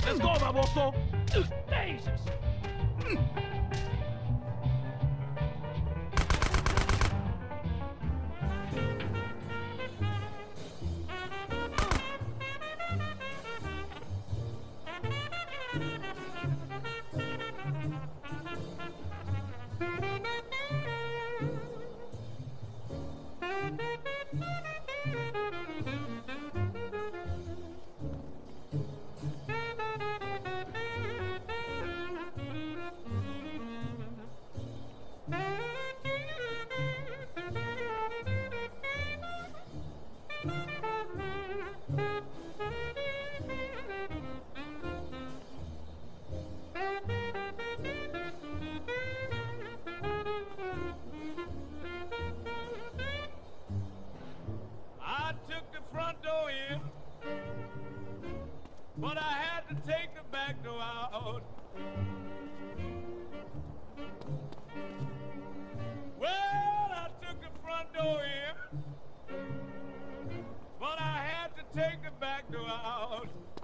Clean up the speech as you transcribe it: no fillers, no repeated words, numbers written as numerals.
Let's go, baboso. Jesus. I took the front door in, but I had to take the back door out. Well, I took the front door in, but I had to take the back door out.